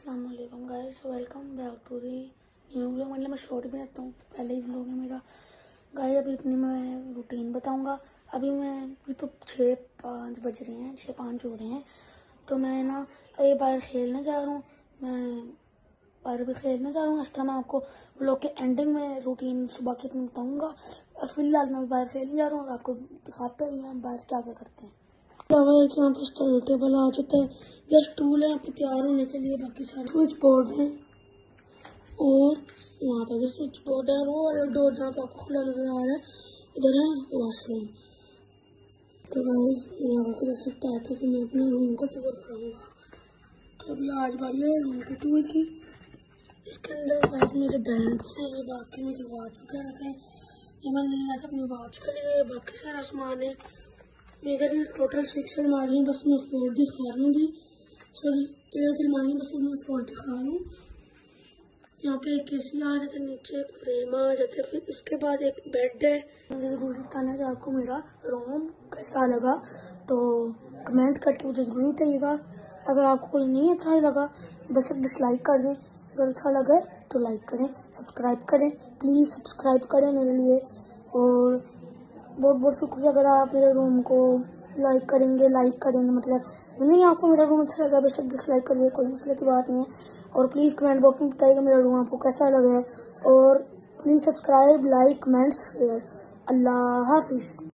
अस्सलाम वालेकुम guys, welcome back to the new vlog. मतलब मैं शॉर्ट भी रहता हूँ, पहले ही व्लॉग है मेरा गाइस। अभी अपनी मैं रूटीन बताऊंगा। अभी तो 6:05 बज रहे हैं, 6:05 हो रहे हैं। तो मैं ना एक बार खेलने जा रहा हूँ। मैं बाहर भी खेलने जा रहा हूँ। इस तरह मैं आपको व्लॉग के एंडिंग में रूटीन सुबह की अपनी बताऊंगा। और फिलहाल मैं बाहर खेलने जा रहा हूँ और आपको दिखाते हैं हम बाहर क्या क्या करते हैं। कि यहाँ पे स्टडी टेबल आ जाता है या स्टूल है यहाँ पे तैयार होने के लिए। बाकी सारे स्विच बोर्ड है और वहाँ पे भी स्विच बोर्ड है। वो वाला डोर जहाँ पे आपको खुला नजर आ रहा है, इधर है वॉशरूम। तो गाइस आपको देख सकता है कि मैं अपने रूम को टूर कराऊंगा। तो अभी आज बारी है रूम की टूर की। इसके अंदर गाइस मेरे बैंड्स हैं, ये बाकी मेरी वॉच वगैरह है। ये मैंने लिया था अपनी वॉच के लिए। बाकी सारा सामान है। इधर टोटल 6 अलमारी है, बस मैं 4 दिखा रहा हूँ। सॉरी 8 अलमारी है, बस मैं 4 दिखा रहा हूँ। यहाँ पे एक एसी आ जाता है, नीचे एक फ्रेम आ जाता है, फिर उसके बाद एक बेड है। मुझे जरूर बताना कि आपको मेरा रूम कैसा लगा, तो कमेंट करके मुझे जरूर बताइएगा। अगर आपको कोई नहीं अच्छा लगा बस डिसलाइक कर दें, अगर अच्छा लगा तो लाइक करें, सब्सक्राइब करें। प्लीज़ सब्सक्राइब करें मेरे लिए। और बहुत बहुत शुक्रिया अगर आप मेरे रूम को लाइक करेंगे मतलब नहीं आपको मेरा रूम अच्छा लगा बेशक डिसलाइक करिए, कोई मसले की बात नहीं है। और प्लीज़ कमेंट बॉक्स में बताइएगा मेरा रूम आपको कैसा लगा है। और please subscribe, like, comment, share. अल्लाह हाफिज़।